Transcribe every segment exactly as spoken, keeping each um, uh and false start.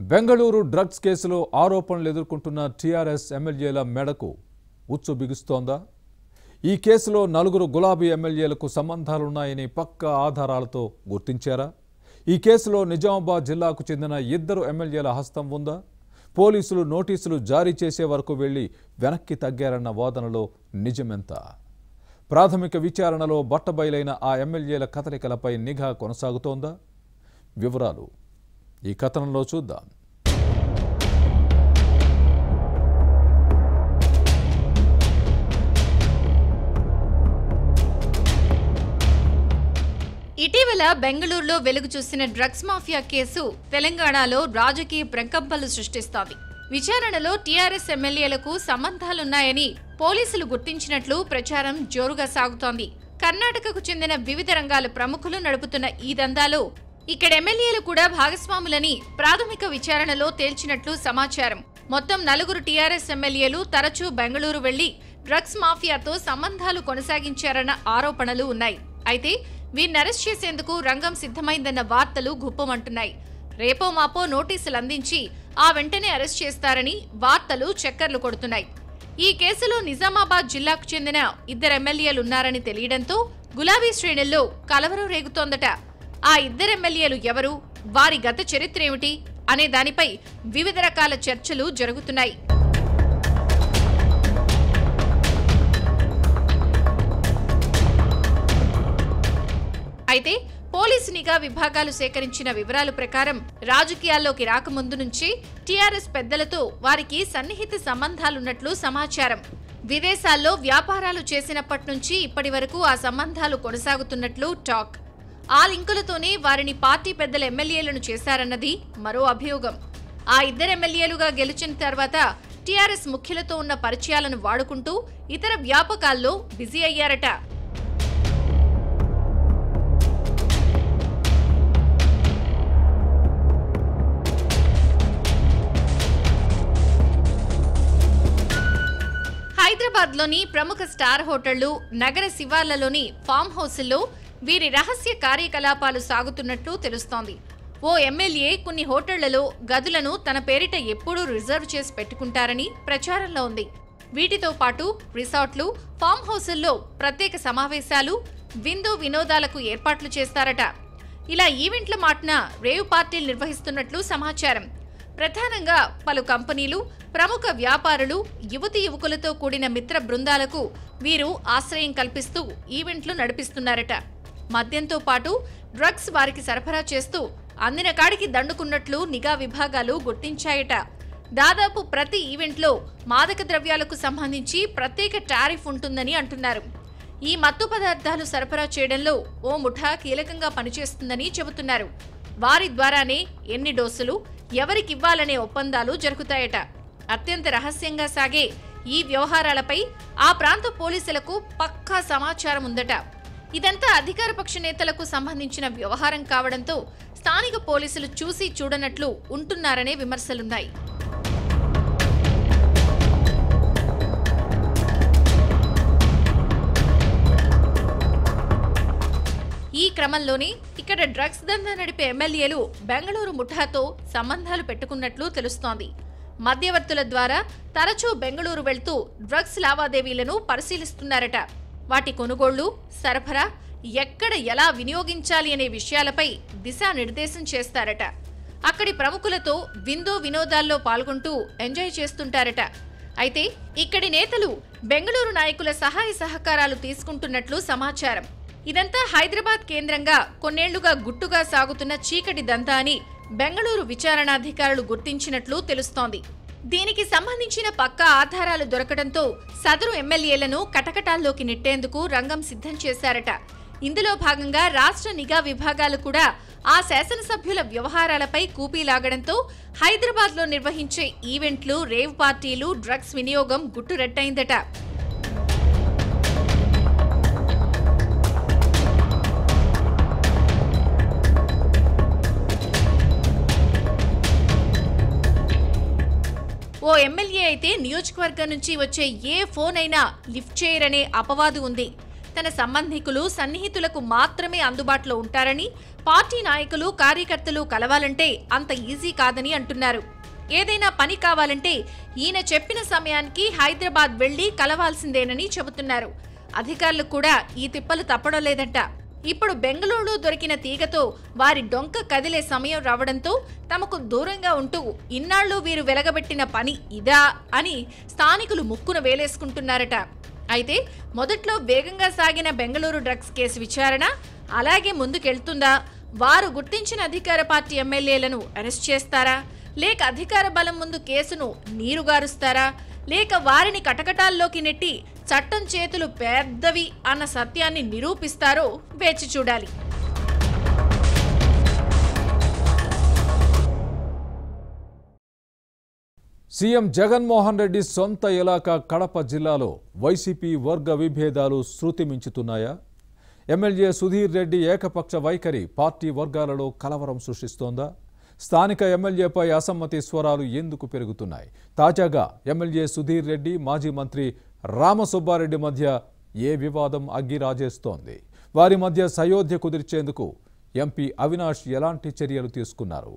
Bengaluru drugs కేసులో ఆరోపణలు ఎదుర్కొంటున్న టీఆర్ఎస్ ఎమ్మెల్యేల మెడకు ఉచ్చు బిగుస్తోందా? ఈ కేసులో నలుగురు గులాబీ ఎమ్మెల్యేలకు సంబంధాలున్నాయని పక్కా ఆధారాలతో గుర్తించారా? ఈ కేసులో నిజామాబాద్ జిల్లాకు చెందిన ఇద్దరు ఎమ్మెల్యేల హస్తం ఉందా? పోలీసులు నోటీసులు జారీ చేసే వరకు వెళ్లి వెనక్కి తగ్గారన్న వాదనలో నిజమెంత? ప్రాథమిక విచారణలో బట్టబయలైన ఆ ఎమ్మెల్యేల కదలికలపై నిఘా కొనసాగుతోందా? వివరాలు ఈ కథనంలో చూద్దాం. ఇటీవల బెంగళూరులో వెలుగు చూసిన డ్రగ్స్ మాఫియా కేసు తెలంగాణలో రాజకీయ ప్రకంపనలు సృష్టిస్తోంది. విచారణలో టీఆర్ఎస్ ఎమ్మెల్యేలకు సంబంధాలున్నాయని పోలీసులు గుర్తించినట్లు ప్రచారం జోరుగా సాగుతోంది. కర్ణాటకకు చెందిన వివిధ రంగాల ప్రముఖులు నడుపుతున్న ఈ దందాలో ఇక్కడ ఎమ్మెల్యేలు కూడా భాగస్వాములని ప్రాథమిక విచారణలో తేల్చినట్లు సమాచారం. మొత్తం నలుగురు టీఆర్ఎస్ ఎమ్మెల్యేలు తరచూ బెంగళూరు వెళ్లి డ్రగ్స్ మాఫియాతో సంబంధాలు కొనసాగించారన్న ఆరోపణలు ఉన్నాయి. అయితే వీరిని అరెస్ట్ చేసేందుకు రంగం సిద్ధమైందన్న వార్తలు గుప్పమంటున్నాయి. రేపో మాపో నోటీసులు అందించి ఆ వెంటనే అరెస్ట్ చేస్తారని వార్తలు చక్కర్లు కొడుతున్నాయి. ఈ కేసులో నిజామాబాద్ జిల్లాకు చెందిన ఇద్దరు ఎమ్మెల్యేలున్నారని తెలియడంతో గులాబీ శ్రేణుల్లో కలవరం రేగుతోందట. ఆ ఇద్దరు ఎమ్మెల్యేలు ఎవరు, వారి గత చరిత్ర ఏమిటి అనే దానిపై వివిధ రకాల చర్చలు జరుగుతున్నాయి. అయితే పోలీసు నిఘా విభాగాలు సేకరించిన వివరాల ప్రకారం రాజకీయాల్లోకి రాకముందు నుంచి టీఆర్ఎస్ పెద్దలతో వారికి సన్నిహిత సంబంధాలున్నట్లు సమాచారం. విదేశాల్లో వ్యాపారాలు చేసినప్పటి నుంచి ఇప్పటి వరకు ఆ సంబంధాలు కొనసాగుతున్నట్లు టాక్. ఆ లింకులతోనే వారిని పార్టీ పెద్దల ఎమ్మెల్యేలను చేశారన్నది మరో అభియోగం. ఆ ఇద్దరు ఎమ్మెల్యేలుగా గెలిచిన తర్వాత టీఆర్ఎస్ ముఖ్యులతో ఉన్న పరిచయాలను వాడుకుంటూ ఇతర వ్యాపకాల్లో బిజీ అయ్యారట. హైదరాబాద్లోని ప్రముఖ స్టార్ హోటళ్లు, నగర శివార్లలోని ఫామ్ హౌస్ల్లో వీరి రహస్య కార్యకలాపాలు సాగుతున్నట్లు తెలుస్తోంది. ఓ ఎమ్మెల్యే కొన్ని హోటళ్లలో గదులను తన పేరిట ఎప్పుడూ రిజర్వ్ చేసి పెట్టుకుంటారని ప్రచారంలో ఉంది. వీటితో పాటు రిసార్ట్లు, ఫామ్ హౌస్ల్లో ప్రత్యేక సమావేశాలు, విందు వినోదాలకు ఏర్పాట్లు చేస్తారట. ఇలా ఈవెంట్ల మాటున రేవ్ పార్టీలు నిర్వహిస్తున్నట్లు సమాచారం. ప్రధానంగా పలు కంపెనీలు, ప్రముఖ వ్యాపారులు, యువతి యువకులతో కూడిన మిత్ర బృందాలకు వీరు ఆశ్రయం కల్పిస్తూ ఈవెంట్లు నడిపిస్తున్నారట. మద్యంతో పాటు డ్రగ్స్ వారికి సరఫరా చేస్తూ అందిన కాడికి దండుకున్నట్లు నిఘా విభాగాలు గుర్తించాయట. దాదాపు ప్రతి ఈవెంట్లో మాదక ద్రవ్యాలకు సంబంధించి ప్రత్యేక టారిఫ్ ఉంటుందని అంటున్నారు. ఈ మత్తు పదార్థాలు సరఫరా చేయడంలో ఓ ముఠా కీలకంగా పనిచేస్తుందని చెబుతున్నారు. వారి ద్వారానే ఎన్ని డోసులు ఎవరికివ్వాలనే ఒప్పందాలు జరుగుతాయట. అత్యంత రహస్యంగా సాగే ఈ వ్యవహారాలపై ఆ ప్రాంత పోలీసులకు పక్కా సమాచారం ఉందట. ఇదంతా అధికారపక్ష నేతలకు సంబంధించిన వ్యవహారం కావడంతో స్థానిక పోలీసులు చూసి చూడనట్లు ఉంటున్నారనే విమర్శలున్నాయి. ఈ క్రమంలోనే ఇక్కడ డ్రగ్స్ దందా నడిపే ఎమ్మెల్యేలు బెంగళూరు ముఠాతో సంబంధాలు పెట్టుకున్నట్లు తెలుస్తోంది. మధ్యవర్తుల ద్వారా తరచూ బెంగళూరు వెళ్తూ డ్రగ్స్ లావాదేవీలను పరిశీలిస్తున్నారట. వాటి కొనుగోళ్లు, సరఫరా, ఎక్కడ ఎలా వినియోగించాలి అనే విషయాలపై దిశానిర్దేశం చేస్తారట. అక్కడి ప్రముఖులతో విందు వినోదాల్లో పాల్గొంటూ ఎంజాయ్ చేస్తుంటారట. అయితే ఇక్కడి నేతలు బెంగళూరు నాయకుల సహాయ సహకారాలు తీసుకుంటున్నట్లు సమాచారం. ఇదంతా హైదరాబాద్ కేంద్రంగా కొన్నేళ్లుగా గుట్టుగా సాగుతున్న చీకటి దంతా అని బెంగళూరు విచారణాధికారులు గుర్తించినట్లు తెలుస్తోంది. దీనికి సంబంధించిన పక్కా ఆధారాలు దొరకడంతో సదరు ఎమ్మెల్యేలను కటకటాల్లోకి నెట్టేందుకు రంగం సిద్ధం చేశారట. ఇందులో భాగంగా రాష్ట్ర నిఘా విభాగాలు కూడా ఆ శాసనసభ్యుల వ్యవహారాలపై కూపీలాగడంతో హైదరాబాద్లో నిర్వహించే ఈవెంట్లు, రేవ్ పార్టీలు, డ్రగ్స్ వినియోగం గుట్టురెట్టయిందట. ఓ ఎమ్మెల్యే అయితే నియోజకవర్గం నుంచి వచ్చే ఏ ఫోన్ అయినా లిఫ్ట్ చేయరనే అపవాదు ఉంది. తన సంబంధికులు సన్నిహితులకు మాత్రమే అందుబాటులో ఉంటారని, పార్టీ నాయకులు కార్యకర్తలు కలవాలంటే అంత ఈజీ కాదని అంటున్నారు. ఏదైనా పని కావాలంటే ఈయన చెప్పిన సమయానికి హైదరాబాద్ వెళ్లి కలవాల్సిందేనని చెబుతున్నారు. అధికారులు కూడా ఈ తిప్పలు తప్పడం లేదంట. ఇప్పుడు బెంగళూరు దొరికిన తీగతో వారి డొంక కదిలే సమయం రావడంతో తమకు దూరంగా ఉంటూ ఇన్నాళ్లు వీరు వెలగబెట్టిన పని ఇదా అని స్థానికులు ముక్కున వేలేసుకుంటున్నారట. అయితే మొదట్లో వేగంగా సాగిన బెంగళూరు డ్రగ్స్ కేసు విచారణ అలాగే ముందుకెళ్తుందా? వారు గుర్తించిన అధికార పార్టీ ఎమ్మెల్యేలను అరెస్ట్ చేస్తారా, లేక అధికార బలం ముందు కేసును నీరుగారుస్తారా, లేక వారిని కటకటాల్లోకి నెట్టి చట్టం చేతులు పెద్దవి అన్న సత్యాన్ని నిరూపిస్తారో వేచి చూడాలి. సీఎం జగన్మోహన్ రెడ్డి సొంత ఇలాకా కడప జిల్లాలో వైసీపీ వర్గ విభేదాలు శృతి మించుతున్నాయా? ఎమ్మెల్యే సుధీర్ రెడ్డి ఏకపక్ష వైఖరి పార్టీ వర్గాలలో కలవరం సృష్టిస్తోందా? స్థానిక ఎమ్మెల్యేపై అసమ్మతి స్వరాలు ఎందుకు పెరుగుతున్నాయి? తాజాగా ఎమ్మెల్యే సుధీర్ రెడ్డి, మాజీ మంత్రి రామసుబ్బారెడ్డి మధ్య ఏ వివాదం అగ్గిరాజేస్తోంది? వారి మధ్య సయోధ్య కుదిర్చేందుకు ఎంపీ అవినాష్ ఎలాంటి చర్యలు తీసుకున్నారు?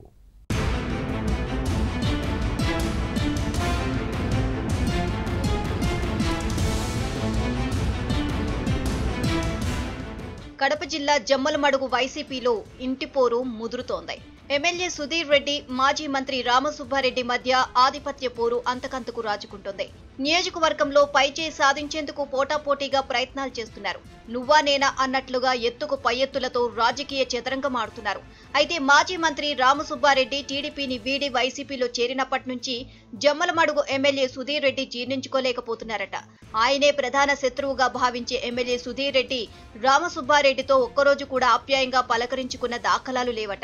కడప జిల్లా జమ్మలమడుగు వైసీపీలో ఇంటిపోరు ముదురుతోంది. ఎమ్మెల్యే సుధీర్ రెడ్డి, మాజీ మంత్రి రామసుబ్బారెడ్డి మధ్య ఆధిపత్య పోరు అంతకంతకు రాజుకుంటోంది. నియోజకవర్గంలో పైచేయి సాధించేందుకు పోటాపోటీగా ప్రయత్నాలు చేస్తున్నారు. నువ్వా నేనా అన్నట్లుగా ఎత్తుకు పై ఎత్తులతో రాజకీయ చదరంగం ఆడుతున్నారు. అయితే మాజీ మంత్రి రామసుబ్బారెడ్డి టీడీపీని వీడి వైసీపీలో చేరినప్పటి నుంచి జమ్మలమడుగు ఎమ్మెల్యే సుధీర్ రెడ్డి జీర్ణించుకోలేకపోతున్నారట. ఆయనే ప్రధాన శత్రువుగా భావించే ఎమ్మెల్యే సుధీర్ రెడ్డి రామసుబ్బారెడ్డితో ఒక్కరోజు కూడా ఆప్యాయంగా పలకరించుకున్న దాఖలాలు లేవట.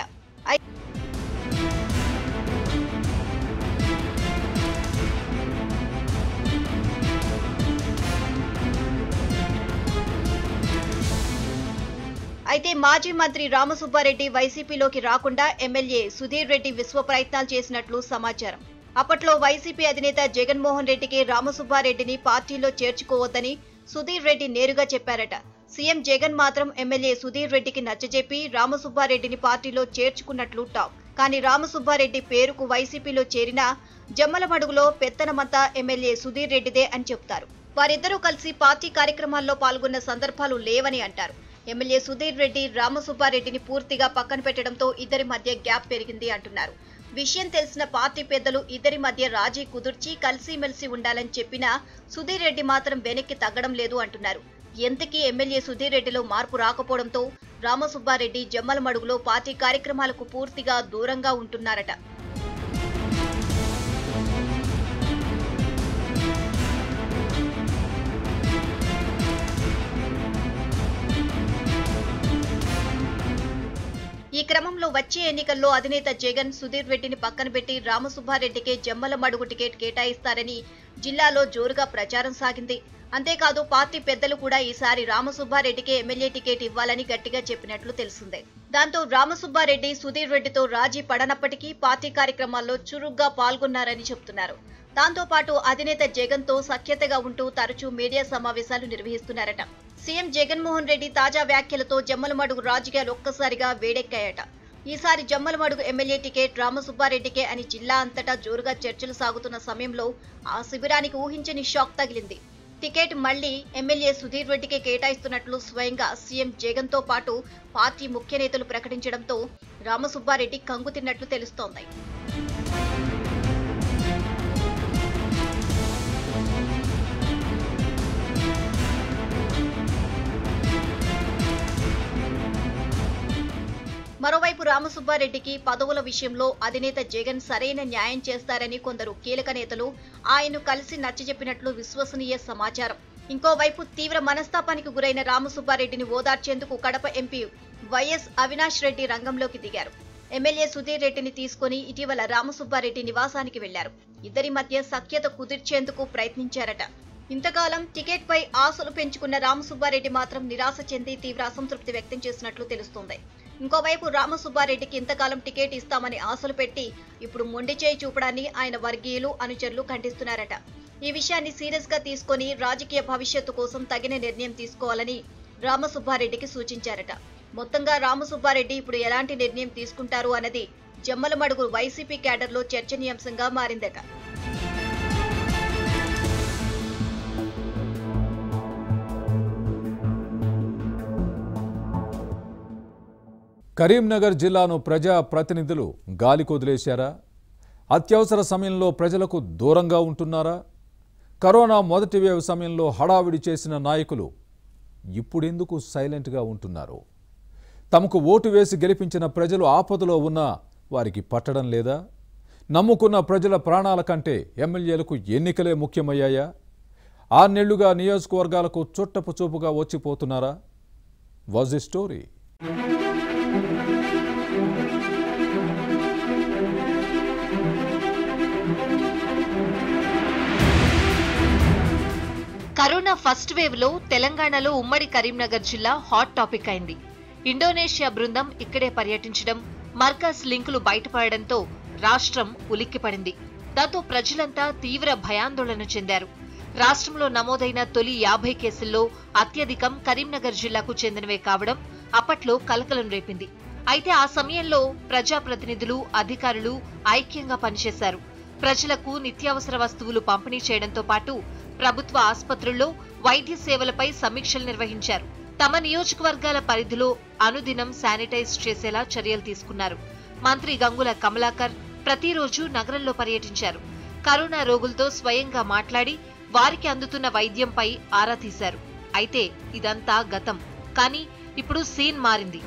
అయితే మాజీ మంత్రి రామసుబ్బారెడ్డి వైసీపీలోకి రాకుండా ఎమ్మెల్యే సుధీర్ రెడ్డి విశ్వ ప్రయత్నాలు చేసినట్లు సమాచారం. అప్పట్లో వైసీపీ అధినేత జగన్మోహన్ రెడ్డికి రామసుబ్బారెడ్డిని పార్టీలో చేర్చుకోవద్దని సుధీర్ రెడ్డి నేరుగా చెప్పారట. సీఎం జగన్ మాత్రం ఎమ్మెల్యే సుధీర్ రెడ్డికి నచ్చజెప్పి రామసుబ్బారెడ్డిని పార్టీలో చేర్చుకున్నట్లు టాక్. కానీ రామసుబ్బారెడ్డి పేరుకు వైసీపీలో చేరినా జమ్మలమడుగులో పెత్తనమంతా ఎమ్మెల్యే సుధీర్ రెడ్డిదే అని చెబుతారు. వారిద్దరూ కలిసి పార్టీ కార్యక్రమాల్లో పాల్గొన్న సందర్భాలు లేవని అంటారు. ఎమ్మెల్యే సుధీర్ రెడ్డి రామసుబ్బారెడ్డిని పూర్తిగా పక్కన పెట్టడంతో ఇద్దరి మధ్య గ్యాప్ పెరిగింది అంటున్నారు. విషయం తెలిసిన పార్టీ పెద్దలు ఇద్దరి మధ్య రాజీ కుదుర్చి కలిసిమెలిసి ఉండాలని చెప్పినా సుధీర్ రెడ్డి మాత్రం వెనక్కి తగ్గడం లేదు అంటున్నారు. ఎంతకీ ఎమ్మెల్యే సుధీర్ రెడ్డిలో మార్పు రాకపోవడంతో రామసుబ్బారెడ్డి జమ్మలమడుగులో పార్టీ కార్యక్రమాలకు పూర్తిగా దూరంగా ఉంటున్నారట. ఈ క్రమంలో వచ్చే ఎన్నికల్లో అధినేత జగన్ సుధీర్ రెడ్డిని పక్కన పెట్టి రామసుబ్బారెడ్డికే జమ్మలమడుగు టికెట్ కేటాయిస్తారని జిల్లాలో జోరుగా ప్రచారం సాగింది. అంతేకాదు పార్టీ పెద్దలు కూడా ఈసారి రామసుబ్బారెడ్డికే ఎమ్మెల్యే టికెట్ ఇవ్వాలని గట్టిగా చెప్పినట్లు తెలిసిందే. దాంతో రామసుబ్బారెడ్డి సుధీర్ రెడ్డితో రాజీ పడనప్పటికీ పార్టీ కార్యక్రమాల్లో చురుగ్గా పాల్గొన్నారని చెబుతున్నారు. దాంతో పాటు అధినేత జగన్ తో సఖ్యతగా ఉంటూ తరచూ మీడియా సమావేశాలు నిర్వహిస్తున్నారట. సీఎం జగన్మోహన్ రెడ్డి తాజా వ్యాఖ్యలతో జమ్మలమడుగు రాజకీయాలు ఒక్కసారిగా వేడెక్కాయట. ఈసారి జమ్మలమడుగు ఎమ్మెల్యే టికెట్ రామసుబ్బారెడ్డికే అని జిల్లా అంతటా జోరుగా చర్చలు సాగుతున్న సమయంలో ఆ శిబిరానికి ఊహించని షాక్ తగిలింది. టికెట్ మళ్లీ ఎమ్మెల్యే సుధీర్ రెడ్డికే కేటాయిస్తున్నట్లు స్వయంగా సీఎం జగన్ తో పాటు పార్టీ ముఖ్య నేతలు ప్రకటించడంతో రామసుబ్బారెడ్డి కంగుతిన్నట్లు తెలుస్తోంది. మరోవైపు రామసుబ్బారెడ్డికి పదవుల విషయంలో అధినేత జగన్ సరైన న్యాయం చేస్తారని కొందరు కీలక నేతలు ఆయన్ను కలిసి నచ్చజెప్పినట్లు విశ్వసనీయ సమాచారం. ఇంకోవైపు తీవ్ర మనస్తాపానికి గురైన రామసుబ్బారెడ్డిని ఓదార్చేందుకు కడప ఎంపీ వైఎస్ అవినాష్ రెడ్డి రంగంలోకి దిగారు. ఎమ్మెల్యే సుధీర్ రెడ్డిని తీసుకుని ఇటీవల రామసుబ్బారెడ్డి నివాసానికి వెళ్లారు. ఇద్దరి మధ్య సఖ్యత కుదిర్చేందుకు ప్రయత్నించారట. ఇంతకాలం టికెట్ పై ఆశలు పెంచుకున్న రామసుబ్బారెడ్డి మాత్రం నిరాశ చెంది తీవ్ర అసంతృప్తి వ్యక్తం చేసినట్లు తెలుస్తోంది. ఇంకోవైపు రామసుబ్బారెడ్డికి ఇంతకాలం టికెట్ ఇస్తామని ఆశలు పెట్టి ఇప్పుడు మొండి చేయి చూపడాన్ని ఆయన వర్గీయులు అనుచరులు ఖండిస్తున్నారట. ఈ విషయాన్ని సీరియస్ గా తీసుకుని రాజకీయ భవిష్యత్తు కోసం తగిన నిర్ణయం తీసుకోవాలని రామసుబ్బారెడ్డికి సూచించారట. మొత్తంగా రామసుబ్బారెడ్డి ఇప్పుడు ఎలాంటి నిర్ణయం తీసుకుంటారు అన్నది జమ్మలమడుగు వైసీపీ క్యాడర్లో చర్చనీయాంశంగా మారిందట. కరీంనగర్ జిల్లాను ప్రజా ప్రతినిధులు గాలికొదిలేశారా? అత్యవసర సమయంలో ప్రజలకు దూరంగా ఉంటున్నారా? కరోనా మొదటి వేవ్ సమయంలో హడావిడి చేసిన నాయకులు ఇప్పుడెందుకు సైలెంట్గా ఉంటున్నారు? తమకు ఓటు వేసి గెలిపించిన ప్రజలు ఆపదలో ఉన్నా వారికి పట్టడం లేదా? నమ్ముకున్న ప్రజల ప్రాణాల కంటే ఎమ్మెల్యేలకు ఎన్నికలే ముఖ్యమయ్యాయా? ఆర్నెళ్లుగా నియోజకవర్గాలకు చుట్టపు చూపుగా వచ్చిపోతున్నారా? Was the story? Corona first wave లో తెలంగాణలో ఉమ్మడి కరీంనగర్ జిల్లా హాట్ టాపిక్ అయింది. ఇండోనేషియా బృందం ఇక్కడే పర్యటించడం, మర్కజ్ లింకులు బయటపడడంతో రాష్ట్రం ఉలిక్కిపడింది. దాంతో ప్రజలంతా తీవ్ర భయాందోళన చెందారు. రాష్ట్రంలో నమోదైన తొలి యాభై కేసుల్లో అత్యధికం కరీంనగర్ జిల్లాకు చెందినవే కావడం అప్పట్లో కలకలం రేపింది. అయితే ఆ సమయంలో ప్రజాప్రతినిధులు, అధికారులు ఐక్యంగా పనిచేశారు. ప్రజలకు నిత్యావసర వస్తువులు పంపిణీ చేయడంతో పాటు ప్రభుత్వ ఆసుపత్రుల్లో వైద్య సేవలపై సమీక్షలు నిర్వహించారు. తమ నియోజకవర్గాల పరిధిలో అనుదినం శానిటైజ్ చేసేలా చర్యలు తీసుకున్నారు. మంత్రి గంగుల కమలాకర్ ప్రతిరోజు నగరంలో పర్యటించారు. కరోనా రోగులతో స్వయంగా మాట్లాడి వారికి అందుతున్న వైద్యంపై ఆరా తీశారు. అయితే ఇదంతా గతం. కానీ ఇప్పుడు సీన్ మారింది.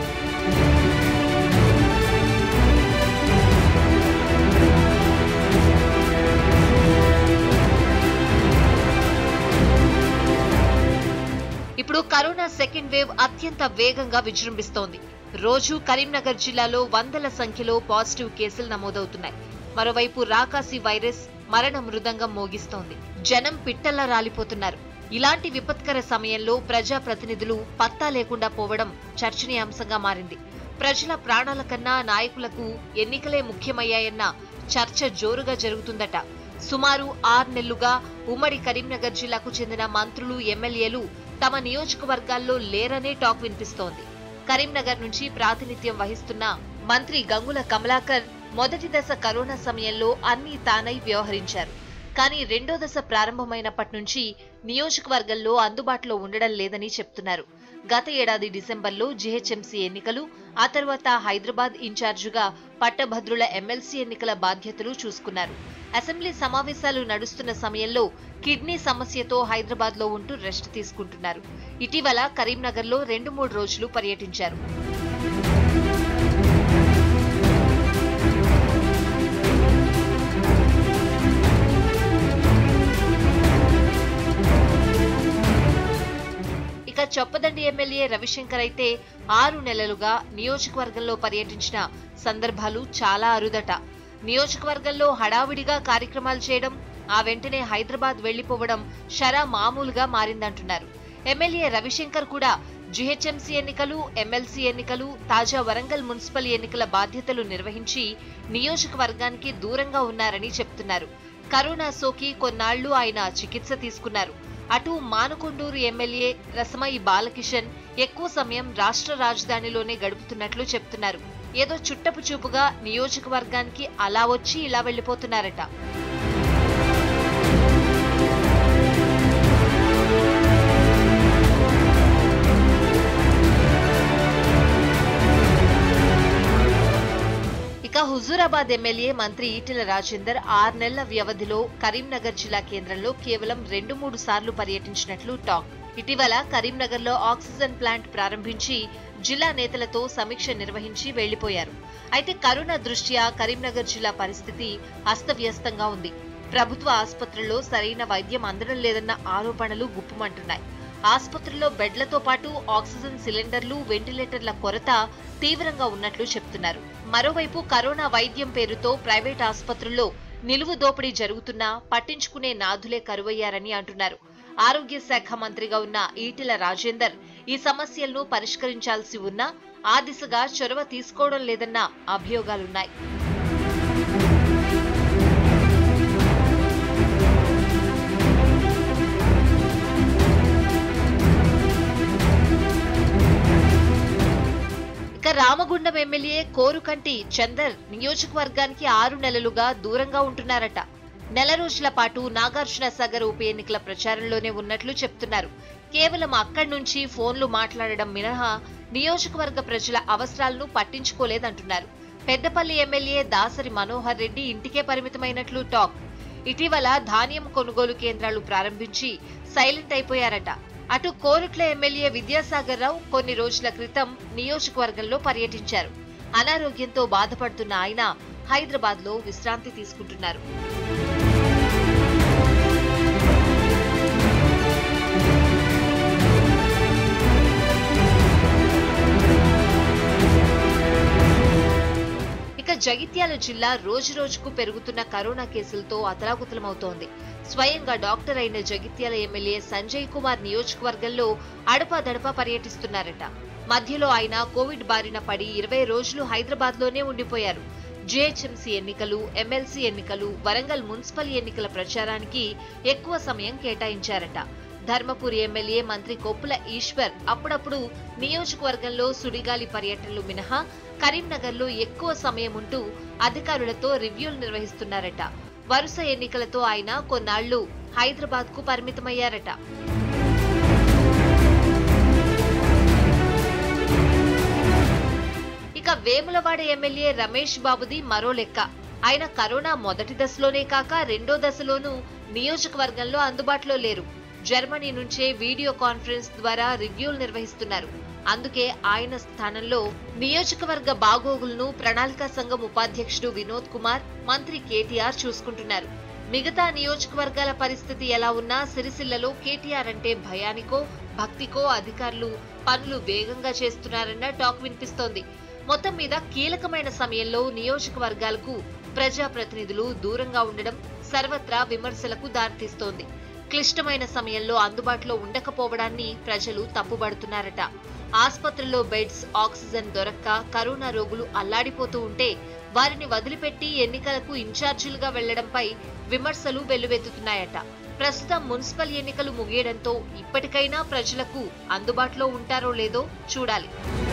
ఇప్పుడు కరోనా సెకండ్ వేవ్ అత్యంత వేగంగా విజృంభిస్తోంది. రోజు కరీంనగర్ జిల్లాలో వందల సంఖ్యలో పాజిటివ్ కేసులు నమోదవుతున్నాయి. మరోవైపు రాకాసి వైరస్ మరణ మృదంగం మోగిస్తోంది. జనం పిట్టల్లా రాలిపోతున్నారు. ఇలాంటి విపత్కర సమయంలో ప్రజా ప్రతినిధులు పత్తా లేకుండా పోవడం చర్చనీయాంశంగా మారింది. ప్రజల ప్రాణాల కన్నా నాయకులకు ఎన్నికలే ముఖ్యమయ్యాయన్న చర్చ జోరుగా జరుగుతుందట. సుమారు ఆరు నెలలుగా ఉమ్మడి కరీంనగర్ జిల్లాకు చెందిన మంత్రులు, ఎమ్మెల్యేలు తమ నియోజకవర్గాల్లో లేరనే టాక్ వినిపిస్తోంది. కరీంనగర్ నుంచి ప్రాతినిధ్యం వహిస్తున్న మంత్రి గంగుల కమలాకర్ మొదటి దశ కరోనా సమయంలో అన్ని తానై వ్యవహరించారు. కానీ రెండో దశ ప్రారంభమైనప్పటి నుంచి నియోజకవర్గంలో అందుబాటులో ఉండడం లేదని చెప్తున్నారు. గత ఏడాది డిసెంబర్లో జీహెచ్ఎంసీ ఎన్నికలు, ఆ తర్వాత హైదరాబాద్ ఇన్ఛార్జిగా పట్టభద్రుల ఎమ్మెల్సీ ఎన్నికల బాధ్యతలు చూసుకున్నారు. అసెంబ్లీ సమావేశాలు నడుస్తున్న సమయంలో కిడ్నీ సమస్యతో హైదరాబాద్ లో ఉంటూ రెస్ట్ తీసుకుంటున్నారు. ఇటీవల కరీంనగర్ లో రెండు మూడు రోజులు పర్యటించారు. ఇక చొప్పదండి ఎమ్మెల్యే రవిశంకర్ అయితే ఆరు నెలలుగా నియోజకవర్గంలో పర్యటించిన సందర్భాలు చాలా అరుదట. నియోజకవర్గంలో హడావిడిగా కార్యక్రమాలు చేయడం, ఆ వెంటనే హైదరాబాద్ వెళ్లిపోవడం షరా మామూలుగా మారిందంటున్నారు. ఎమ్మెల్యే రవిశంకర్ కూడా జీహెచ్ఎంసీ ఎన్నికలు, ఎమ్మెల్సీ ఎన్నికలు, తాజా వరంగల్ మున్సిపల్ ఎన్నికల బాధ్యతలు నిర్వహించి నియోజకవర్గానికి దూరంగా ఉన్నారని చెప్తున్నారు. కరోనా సోకి కొన్నాళ్లు ఆయన చికిత్స తీసుకున్నారు. అటు మానుకొండూరు ఎమ్మెల్యే రసమయి బాలకిషన్ ఎక్కువ సమయం రాష్ట్ర రాజధానిలోనే గడుపుతున్నట్లు చెప్తున్నారు. ఏదో చుట్టపు చూపుగా నియోజకవర్గానికి అలా వచ్చి ఇలా వెళ్లిపోతున్నారట. ఇక హుజూరాబాద్ ఎమ్మెల్యే మంత్రి ఈటెల రాజేందర్ ఆరు నెలల వ్యవధిలో కరీంనగర్ జిల్లా కేంద్రంలో కేవలం రెండు మూడు సార్లు పర్యటించినట్లు టాక్. ఇటీవల కరీంనగర్ లో ఆక్సిజన్ ప్లాంట్ ప్రారంభించి జిల్లా నేతలతో సమీక్ష నిర్వహించి వెళ్లిపోయారు. అయితే కరోనా దృష్ట్యా కరీంనగర్ జిల్లా పరిస్థితి అస్తవ్యస్తంగా ఉంది. ప్రభుత్వ ఆసుపత్రుల్లో సరైన వైద్యం అందడం లేదన్న ఆరోపణలు గుప్పుమంటున్నాయి. ఆసుపత్రుల్లో బెడ్లతో పాటు ఆక్సిజన్ సిలిండర్లు, వెంటిలేటర్ల కొరత తీవ్రంగా ఉన్నట్లు చెప్తున్నారు. మరోవైపు కరోనా వైద్యం పేరుతో ప్రైవేట్ ఆసుపత్రుల్లో నిలువు దోపిడీ జరుగుతున్నా పట్టించుకునే నాథులే కరువయ్యారని అంటున్నారు. ఆరోగ్య శాఖ మంత్రిగా ఉన్న ఈటెల రాజేందర్ ఈ సమస్యలను పరిష్కరించాల్సి ఉన్నా ఆ దిశగా చొరవ తీసుకోవడం లేదన్న అభియోగాలున్నాయి. రామగుండం ఎమ్మెల్యే కోరుకంటి చందర్ నియోజకవర్గానికి ఆరు నెలలుగా దూరంగా ఉంటున్నారట. నెల రోజుల పాటు నాగార్జున సాగర్ ఉప ఎన్నికల ప్రచారంలోనే ఉన్నట్లు చెప్తున్నారు. కేవలం అక్కడి నుంచి ఫోన్లు మాట్లాడడం మినహా నియోజకవర్గ ప్రజల అవసరాలను పట్టించుకోలేదంటున్నారు. పెద్దపల్లి ఎమ్మెల్యే దాసరి మనోహర్ రెడ్డి ఇంటికే పరిమితమైనట్లు టాక్. ఇటీవల ధాన్యం కొనుగోలు కేంద్రాలు ప్రారంభించి సైలెంట్ అయిపోయారట. అటు కోరుట్ల ఎమ్మెల్యే విద్యాసాగర్ రావు కొన్ని రోజుల క్రితం నియోజకవర్గంలో పర్యటించారు. అనారోగ్యంతో బాధపడుతున్న ఆయన హైదరాబాద్ లో విశ్రాంతి తీసుకుంటున్నారు. ఇక జగిత్యాల జిల్లా రోజు రోజుకు పెరుగుతున్న కరోనా కేసులతో అతలాకుతలమవుతోంది. స్వయంగా డాక్టర్ అయిన జగిత్యాల ఎమ్మెల్యే సంజయ్ కుమార్ నియోజకవర్గంలో అడపాదడపా పర్యటిస్తున్నారట. మధ్యలో ఆయన కోవిడ్ బారిన పడి ఇరవై రోజులు హైదరాబాద్ లోనే ఉండిపోయారు. జీహెచ్ఎంసీ ఎన్నికలు, ఎమ్మెల్సీ ఎన్నికలు, వరంగల్ మున్సిపల్ ఎన్నికల ప్రచారానికి ఎక్కువ సమయం కేటాయించారట. ధర్మపురి ఎమ్మెల్యే మంత్రి కొప్పుల ఈశ్వర్ అప్పుడప్పుడు నియోజకవర్గంలో సుడిగాలి పర్యటనలు మినహా కరీంనగర్ లో ఎక్కువ సమయం ఉంటూ అధికారులతో రివ్యూలు నిర్వహిస్తున్నారట. వరుస ఎన్నికలతో ఆయన కొన్నాళ్లు హైదరాబాద్ కు పరిమితమయ్యారట. ఇక వేములవాడ ఎమ్మెల్యే రమేష్ బాబుది మరో లెక్క. ఆయన కరోనా మొదటి దశలోనే కాక రెండో దశలోనూ నియోజకవర్గంలో అందుబాటులో లేరు. జర్మనీ నుంచే వీడియో కాన్ఫరెన్స్ ద్వారా రివ్యూలు నిర్వహిస్తున్నారు. అందుకే ఆయన స్థానంలో నియోజకవర్గ బాగోగులను ప్రణాళికా సంఘం ఉపాధ్యక్షుడు వినోద్ కుమార్, మంత్రి కేటీఆర్ చూసుకుంటున్నారు. మిగతా నియోజకవర్గాల పరిస్థితి ఎలా ఉన్నా సిరిసిల్లలో కేటీఆర్ అంటే భయానికో భక్తికో అధికారులు పనులు వేగంగా చేస్తున్నారన్న టాక్ వినిపిస్తోంది. మొత్తం మీద కీలకమైన సమయంలో నియోజకవర్గాలకు ప్రజాప్రతినిధులు దూరంగా ఉండడం సర్వత్రా విమర్శలకు దారితీస్తోంది. క్లిష్టమైన సమయంలో అందుబాటులో ఉండకపోవడాన్ని ప్రజలు తప్పుబడుతున్నారట. ఆసుపత్రుల్లో బెడ్స్, ఆక్సిజన్ దొరక్క కరోనా రోగులు అల్లాడిపోతూ ఉంటే వారిని వదిలిపెట్టి ఎన్నికలకు ఇన్ఛార్జీలుగా వెళ్లడంపై విమర్శలు వెల్లువెత్తుతున్నాయట. ప్రస్తుతం మున్సిపల్ ఎన్నికలు ముగియడంతో ఇప్పటికైనా ప్రజలకు అందుబాటులో ఉంటారో లేదో చూడాలి.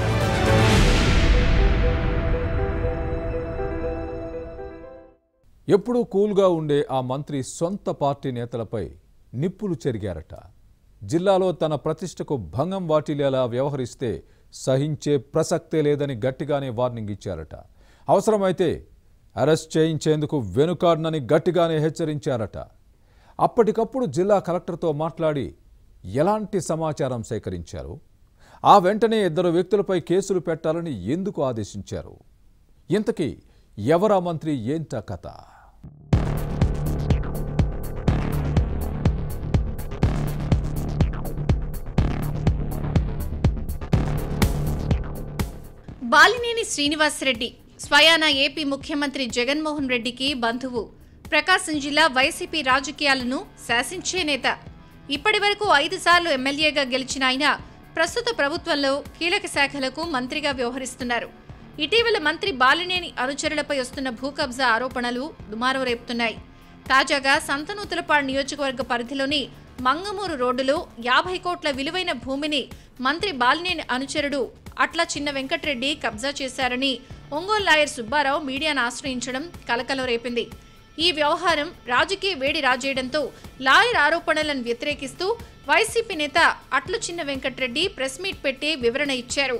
ఎప్పుడూ కూల్గా ఉండే ఆ మంత్రి సొంత పార్టీ నేతలపై నిప్పులు చెరిగారట. జిల్లాలో తన ప్రతిష్టకు భంగం వాటిల్లేలా వ్యవహరిస్తే సహించే ప్రసక్తే లేదని గట్టిగానే వార్నింగ్ ఇచ్చారట. అవసరమైతే అరెస్ట్ చేయించేందుకు వెనుకాడనని గట్టిగానే హెచ్చరించారట. అప్పటికప్పుడు జిల్లా కలెక్టర్తో మాట్లాడి ఎలాంటి సమాచారం సేకరించారు, ఆ వెంటనే ఇద్దరు వ్యక్తులపై కేసులు పెట్టాలని ఎందుకు ఆదేశించారు, ఇంతకీ ఎవరా మంత్రి ఏంటా కథ? బాలినేని శ్రీనివాసరెడ్డి స్వయానా ఏపీ ముఖ్యమంత్రి జగన్మోహన్ రెడ్డికి బంధువు. ప్రకాశం జిల్లా వైసీపీ రాజకీయాలను శాసించే నేత. ఇప్పటి వరకు ఐదు సార్లు ఎమ్మెల్యేగా గెలిచిన ఆయన ప్రస్తుత ప్రభుత్వంలో కీలక శాఖలకు మంత్రిగా వ్యవహరిస్తున్నారు. ఇటీవల మంత్రి బాలినేని అనుచరులపై వస్తున్న భూ కబ్జా ఆరోపణలు దుమారం రేపుతున్నాయి. తాజాగా సంతనూతలపాడు నియోజకవర్గ పరిధిలోని మంగమూరు రోడ్డులో యాభై కోట్ల విలువైన భూమిని మంత్రి బాలినేని అనుచరుడు అట్ల చిన్న వెంకటరెడ్డి కబ్జా చేశారని ఒంగోలు లాయర్ సుబ్బారావు మీడియాను ఆశ్రయించడం కలకలం రేపింది. ఈ వ్యవహారం రాజకీయ వేడి రాజేయడంతో లాయర్ ఆరోపణలను వ్యతిరేకిస్తూ వైసీపీ నేత అట్ల చిన్న వెంకటరెడ్డి ప్రెస్ మీట్ పెట్టి వివరణ ఇచ్చారు.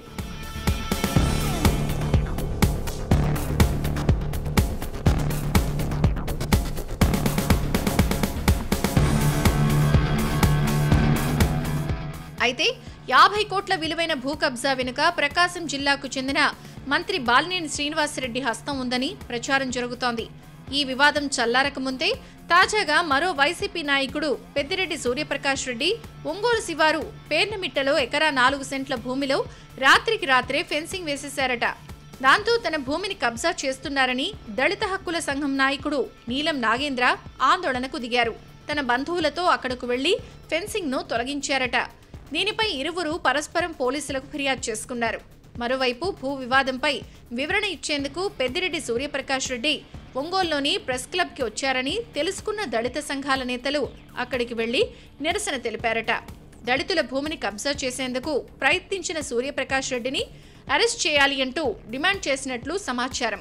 అయితే యాభై కోట్ల విలువైన భూ కబ్జా వెనుక ప్రకాశం జిల్లాకు చెందిన మంత్రి బాలినేని శ్రీనివాసరెడ్డి హస్తం ఉందని ప్రచారం జరుగుతోంది. ఈ వివాదం చల్లారక ముందే తాజాగా మరో వైసీపీ నాయకుడు పెద్దిరెడ్డి సూర్యప్రకాష్ రెడ్డి ఒంగోలు శివారు పేర్నమిట్టలో ఎకరా నాలుగు సెంట్ల భూమిలో రాత్రికి రాత్రే ఫెన్సింగ్ వేసేశారట. దాంతో తన భూమిని కబ్జా చేస్తున్నారని దళిత హక్కుల సంఘం నాయకుడు నీలం నాగేంద్ర ఆందోళనకు దిగారు. తన బంధువులతో అక్కడకు వెళ్లి ఫెన్సింగ్ ను తొలగించారట. దీనిపై ఇరువురు పరస్పరం పోలీసులకు ఫిర్యాదు చేసుకున్నారు. మరోవైపు భూ వివాదంపై వివరణ ఇచ్చేందుకు పెద్దిరెడ్డి సూర్యప్రకాష్ రెడ్డి ఒంగోలులోని ప్రెస్ క్లబ్ కి వచ్చారని తెలుసుకున్న దళిత సంఘాల నేతలు అక్కడికి వెళ్లి నిరసన తెలిపారట. దళితుల భూమిని కబ్జా చేసేందుకు ప్రయత్నించిన సూర్యప్రకాష్ రెడ్డిని అరెస్ట్ చేయాలి అంటూ డిమాండ్ చేసినట్లు సమాచారం.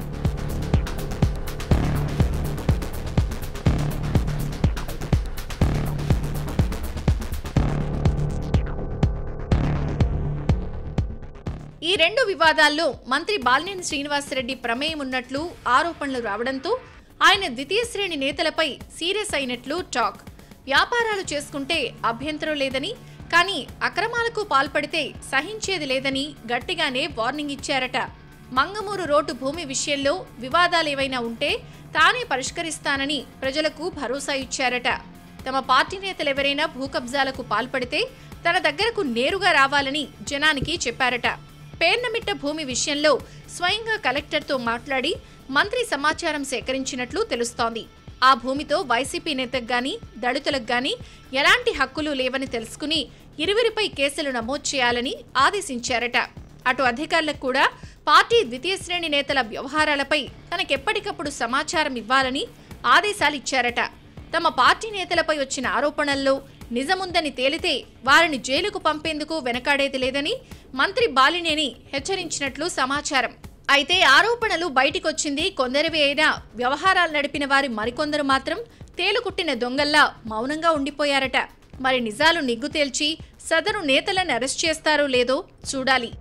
ఈ రెండు వివాదాల్లో మంత్రి బాలినేని శ్రీనివాసరెడ్డి ప్రమేయం ఉన్నట్లు ఆరోపణలు రావడంతో ఆయన ద్వితీయ శ్రేణి నేతలపై సీరియస్ అయినట్లు టాక్. వ్యాపారాలు చేసుకుంటే అభ్యంతరం లేదని, కానీ అక్రమాలకు పాల్పడితే సహించేది లేదని గట్టిగానే వార్నింగ్ ఇచ్చారట. మంగమూరు రోడ్డు భూమి విషయంలో వివాదాలేవైనా ఉంటే తానే పరిష్కరిస్తానని ప్రజలకు భరోసా ఇచ్చారట. తమ పార్టీ నేతలెవరైనా భూ కబ్జాలకు పాల్పడితే తన దగ్గరకు నేరుగా రావాలని జనానికి చెప్పారట. పేర్నమిట్ట భూమి విషయంలో స్వయంగా కలెక్టర్తో మాట్లాడి మంత్రి సమాచారం సేకరించినట్లు తెలుస్తోంది. ఆ భూమితో వైసీపీ నేతకు గాని దళితులకు గాని ఎలాంటి హక్కులు లేవని తెలుసుకుని ఇరువురిపై కేసులు నమోదు చేయాలని ఆదేశించారట. అటు అధికారులకు కూడా పార్టీ ద్వితీయ శ్రేణి నేతల వ్యవహారాలపై తనకెప్పటికప్పుడు సమాచారం ఇవ్వాలని ఆదేశాలిచ్చారట. తమ పార్టీ నేతలపై వచ్చిన ఆరోపణల్లో నిజముందని తేలితే వారిని జైలుకు పంపేందుకు వెనకాడేది లేదని మంత్రి బాలినేని హెచ్చరించినట్లు సమాచారం. అయితే ఆరోపణలు బయటికొచ్చింది కొందరివి అయినా వ్యవహారాలు నడిపిన వారి మరికొందరు మాత్రం తేలుకుట్టిన దొంగల్లా మౌనంగా ఉండిపోయారట. మరి నిజాలు నిగ్గు తేల్చి సదరు నేతలను అరెస్ట్ చేస్తారో లేదో చూడాలి.